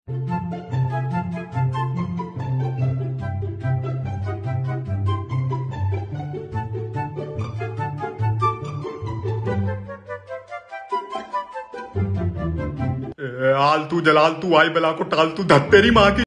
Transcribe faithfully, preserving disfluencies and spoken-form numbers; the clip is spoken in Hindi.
आलतू जलाल तू आई बला को टाल तू धत्तेरी माँ की।